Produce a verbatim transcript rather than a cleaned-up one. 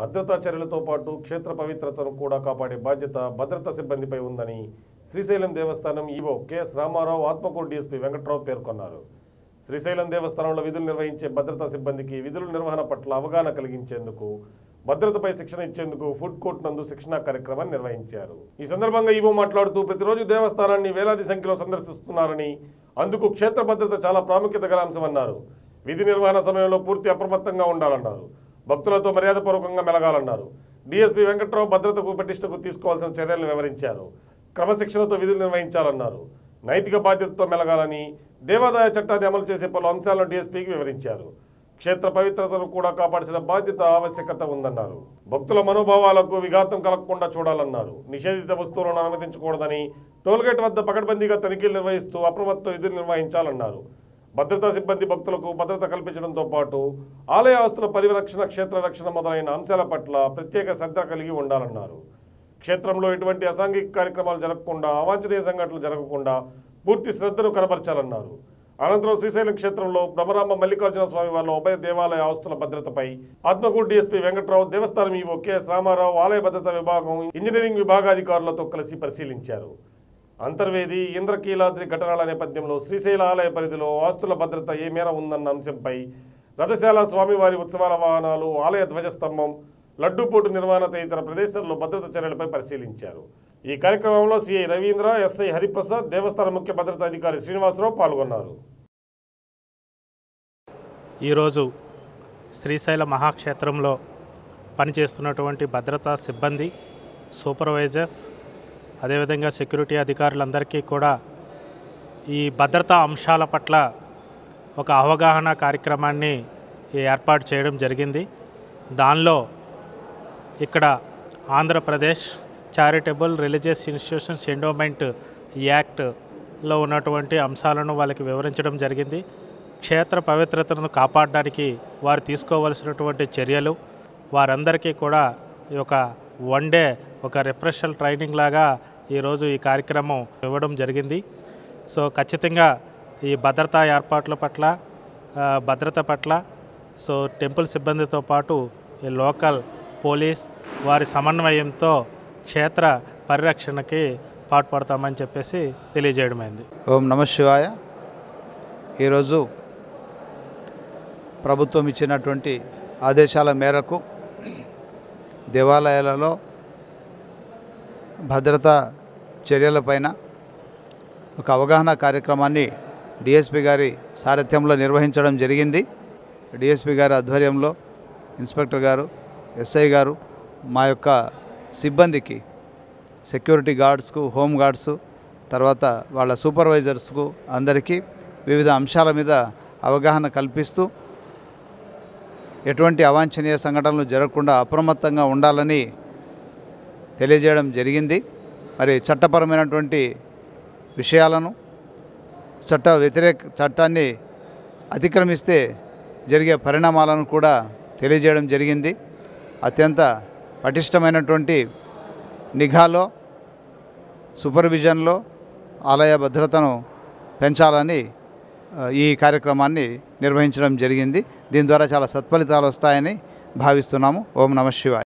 భద్రతా చర్యలతో పాటు క్షేత్ర పవిత్రతను కూడా కాపాడే బాధ్యత భద్రతా సిబ్బందిపై ఉందని శ్రీశైలం దేవస్థానం EO KS Ramarao Atmakur DSP Venkatrao పేర్కొన్నారు. శ్రీశైలం దేవస్థానంలో విధులు నిర్వహించే భద్రతా సిబ్బందికి విధుల నిర్వహణ పట్ల అవగాహన కలిగించేందుకు భద్రతపై శిక్షణ ఇచ్చేందుకు ఫుడ్ కోర్ట్ నందు శిక్షణా కార్యక్రమాన్ని నిర్వహించారు. ఈ సందర్భంగా ఈవో మాట్లాడుతూ ప్రతిరోజు దేవస్థానాన్ని వేలాది సంఖ్యలో సందర్శిస్తున్నారని, అందుకు క్షేత్ర భద్రత చాలా ప్రాముఖ్యత గల అంశమన్నారు. విధి నిర్వహణ సమయంలో పూర్తి అప్రమత్తంగా ఉండాలన్నారు. భక్తులతో మర్యాదపూర్వకంగా మెలగాలన్నారు. డీఎస్పీ వెంకట్రావు భద్రతకు పటిష్టకు తీసుకోవాల్సిన చర్యలను వివరించారు. క్రమశిక్షణతో విధులు నిర్వహించాలన్నారు. నైతిక బాధ్యతతో మెలగాలని, దేవాదాయ చట్టాన్ని అమలు చేసే పలు అంశాలను డీఎస్పీకి వివరించారు. క్షేత్ర పవిత్రతను కూడా కాపాడాల్సిన బాధ్యత ఆవశ్యకత ఉందన్నారు. భక్తుల మనోభావాలకు విఘాతం కలగకుండా చూడాలన్నారు. నిషేధిత వస్తువులను అనుమతించకూడదని, టోల్గేట్ వద్ద పకడ్బందీగా తనిఖీలు నిర్వహిస్తూ అప్రమత్త విధులు నిర్వహించాలన్నారు. భద్రతా సిబ్బంది భక్తులకు భద్రత కల్పించడంతో పాటు ఆలయ ఆస్తుల పరిరక్షణ, క్షేత్ర రక్షణ మొదలైన అంశాల పట్ల ప్రత్యేక శ్రద్ధ కలిగి ఉండాలన్నారు. క్షేత్రంలో ఎటువంటి అసాంఘిక కార్యక్రమాలు జరగకుండా, అవాంఛనీయ సంఘటనలు జరగకుండా పూర్తి శ్రద్ధను కనబర్చాలన్నారు. అనంతరం శ్రీశైలం క్షేత్రంలో బ్రహ్మరాంబ మల్లికార్జున స్వామి వారి ఉభయ దేవాలయ ఆస్తుల భద్రతపై ఆత్మకూరు డీఎస్పీ వెంకట్రావు, దేవస్థానం ఈవో కెఎస్ రామారావు, ఆలయ భద్రతా విభాగం, ఇంజనీరింగ్ విభాగాధికారులతో కలిసి పరిశీలించారు. అంతర్వేది, ఇంద్రకీలాద్రి ఘటనల నేపథ్యంలో శ్రీశైల ఆలయ పరిధిలో ఆస్తుల భద్రత ఏ మేర ఉందన్న అంశంపై రథశాల, స్వామివారి ఉత్సవాల వాహనాలు, ఆలయ ధ్వజస్తంభం, లడ్డూపోటు నిర్వహణ తదితర ప్రదేశాల్లో భద్రతా చర్యలపై పరిశీలించారు. ఈ కార్యక్రమంలో సిఐ రవీంద్ర, ఎస్ఐ హరిప్రసాద్, దేవస్థానం ముఖ్య భద్రతా అధికారి శ్రీనివాసరావు పాల్గొన్నారు. ఈరోజు శ్రీశైల మహాక్షేత్రంలో పనిచేస్తున్నటువంటి భద్రతా సిబ్బంది, సూపర్వైజర్స్, అదేవిధంగా సెక్యూరిటీ అధికారులందరికీ కూడా ఈ భద్రతా అంశాల పట్ల ఒక అవగాహన కార్యక్రమాన్ని ఏర్పాటు చేయడం జరిగింది. దానిలో ఇక్కడ Andhra Pradesh charitable religious institutions endowment యాక్ట్లో ఉన్నటువంటి అంశాలను వాళ్ళకి వివరించడం జరిగింది. క్షేత్ర పవిత్రతను కాపాడడానికి వారు తీసుకోవలసినటువంటి చర్యలు, వారందరికీ కూడా ఈ యొక్క వన్ డే ఒక రిఫ్రెషల్ ట్రైనింగ్ లాగా ఈరోజు ఈ కార్యక్రమం ఇవ్వడం జరిగింది. సో ఖచ్చితంగా ఈ భద్రతా ఏర్పాట్ల పట్ల, భద్రత పట్ల సో టెంపుల్ సిబ్బందితో పాటు ఈ లోకల్ పోలీస్ వారి సమన్వయంతో క్షేత్ర పరిరక్షణకి పాటుపడతామని చెప్పేసి తెలియజేయడమైంది. ఓం నమ శివాయ. ఈరోజు ప్రభుత్వం ఇచ్చినటువంటి ఆదేశాల మేరకు దేవాలయాలలో భద్రతా చర్యలపైన ఒక అవగాహన కార్యక్రమాన్ని డిఎస్పీ గారి సారథ్యంలో నిర్వహించడం జరిగింది. డిఎస్పీ గారి ఆధ్వర్యంలో ఇన్స్పెక్టర్ గారు, ఎస్ఐ గారు మా యొక్క సిబ్బందికి, సెక్యూరిటీ గార్డ్స్కు, హోమ్ గార్డ్స్, తర్వాత వాళ్ళ సూపర్వైజర్స్కు అందరికీ వివిధ అంశాల మీద అవగాహన కల్పిస్తూ ఎటువంటి అవాంఛనీయ సంఘటనలు జరగకుండా అప్రమత్తంగా ఉండాలని తెలియజేయడం జరిగింది. మరి చట్టపరమైనటువంటి విషయాలను, చట్ట వ్యతిరేక చట్టాన్ని అతిక్రమిస్తే జరిగే పరిణామాలను కూడా తెలియజేయడం జరిగింది. అత్యంత పటిష్టమైనటువంటి నిఘాలో, సూపర్విజన్లో ఆలయ భద్రతను పెంచాలని ఈ కార్యక్రమాన్ని నిర్వహించడం జరిగింది. దీని ద్వారా చాలా సత్ఫలితాలు వస్తాయని భావిస్తున్నాము. ఓం నమ శివాయ.